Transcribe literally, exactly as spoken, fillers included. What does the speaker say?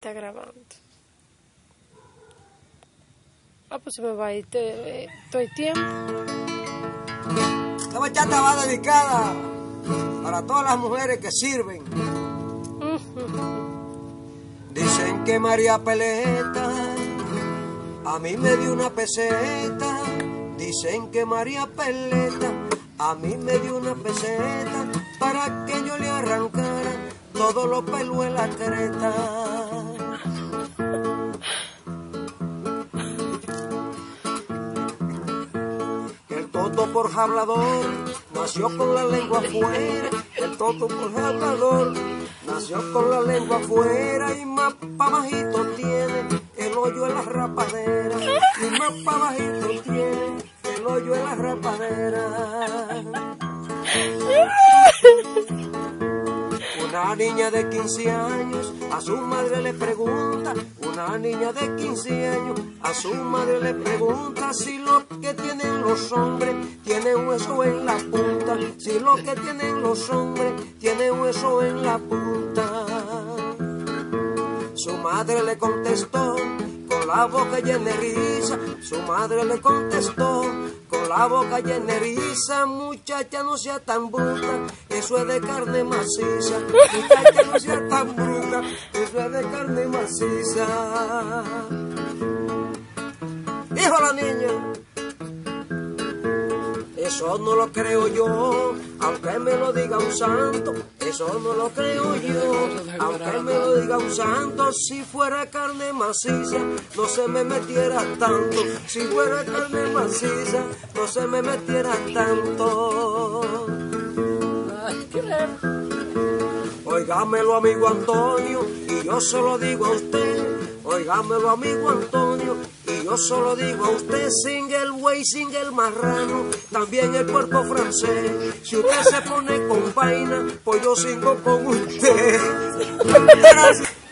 Está grabando. Ah, pues se me va a ir te, todo el tiempo. Esta bachata va dedicada para todas las mujeres que sirven. Dicen que María Peleta a mí me dio una peseta. Dicen que María Peleta a mí me dio una peseta para que yo le arrancara todos los pelos en la creta. El toto por hablador nació con la lengua afuera. El toto por hablador nació con la lengua afuera y más pa' bajito tiene el hoyo en la rapadera. Y más pa' bajito tiene el hoyo en la rapadera. Una niña de quince años a su madre le pregunta, una niña de quince años a su madre le pregunta si lo que tienen los hombres tiene hueso en la punta, si lo que tienen los hombres tiene hueso en la punta. Su madre le contestó con la boca llena de risa, su madre le contestó con la boca llena de risa, muchacha no sea tan bruta, eso es de carne maciza, muchacha no sea tan bruta, eso es de carne maciza. Dijo la niña, eso no lo creo yo, aunque me lo diga un santo, eso no lo creo yo, aunque me lo diga un santo. Si fuera carne maciza, no se me metiera tanto, si fuera carne maciza, no se me metiera tanto. Óigamelo, amigo Antonio, y yo se lo digo a usted, óigamelo, amigo Antonio, y yo solo digo a usted, sin el buey, sin el marrano, también el puerco francés. Si usted se pone con vaina, pues yo sigo con usted. Gracias.